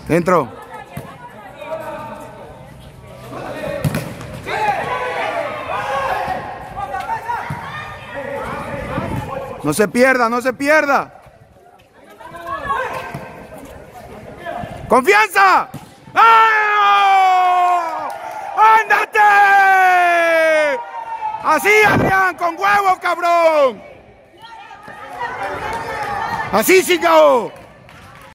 Dentro. No se pierda, no se pierda. ¡Confianza! ¡Ah! ¡Ándate! Así, Adrián, con huevos, cabrón. Así, chingao.